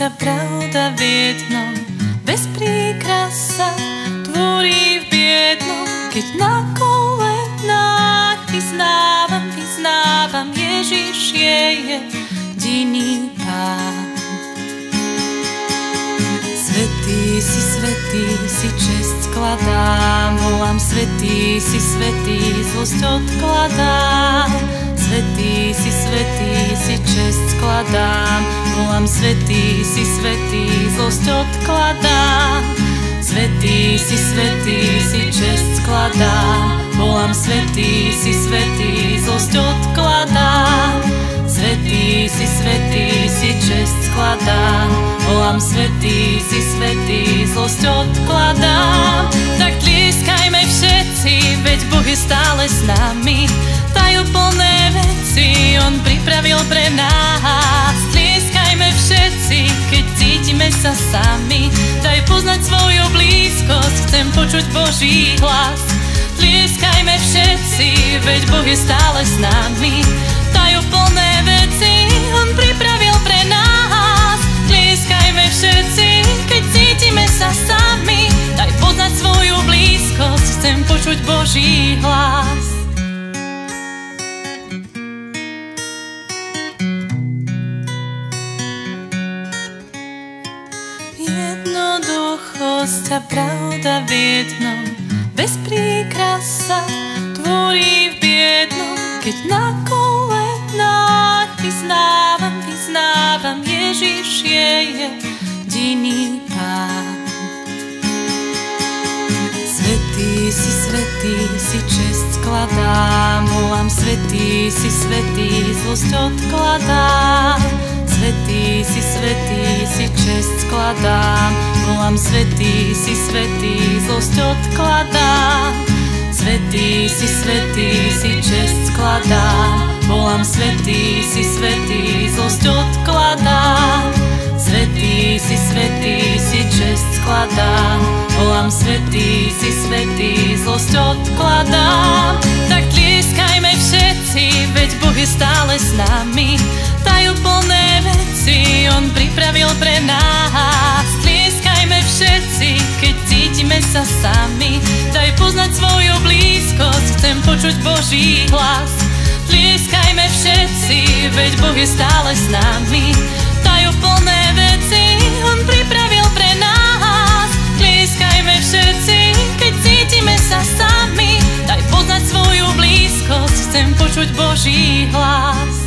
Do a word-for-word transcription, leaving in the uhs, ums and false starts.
a pravda v jednom, bez príkras sa tvorí v biednom. Keď na kolenách vyznávam, vyznávam, Ježiš je jediný Pán. Svätý si, svätý si, česť skladám, volám svätý si, svätý, zlosť odkladám. Svätý si, svätý si, česť skladám, volám svätý si, svätý, zlosť odkladám. Svätý si, svätý si, česť skladám, volám svätý si, svätý, zlosť odkladám. Svätý si, svätý si, česť skladám, volám svätý si, svätý, zlosť odkladám. Tak tlieskajme všetci, veď Boh je stále s nami, tajúplné veci On pripravil pre nás. Tlieskajme všetci, keď cítime sa sami, daj poznať svoju blízkosť, chcem počuť Boží hlas. Tlieskajme všetci, veď Boh je stále s nami, tajúplné veci On pripravil pre nás. Tlieskajme všetci, keď cítime sa sami, daj poznať svoju blízkosť, chcem počuť Boží hlas. Jednoduchosť a pravda v jednom, bez príkras sa tvorí v biednom. Keď na kolenách vyznávam, vyznávam, Ježiš je jediný Pán. Svätý si, svätý si, česť skladám, volám svätý si, svätý, zlosť odkladám. Svätý si, svätý si, česť skladám, volám svätý si, svätý, zlosť odkladám. Svätý si, svätý si, česť skladám, volám svätý si, svätý, zlosť odkladám. Svätý si, svätý si, česť skladám, volám svätý si, svätý, zlosť odkladám. Tak tlieskajme všetci, veď Boh je stále s nami, tajúplné veci On pripravil pre nás. Tlieskajme všetci, keď cítime sa sami, daj poznať svoju blízkosť, chcem počuť Boží hlas. Tlieskajme všetci, veď Boh je stále s nami, tajúplné veci On pripravil pre nás. Tlieskajme všetci, keď cítime sa sami, daj poznať svoju blízkosť, chcem počuť Boží hlas.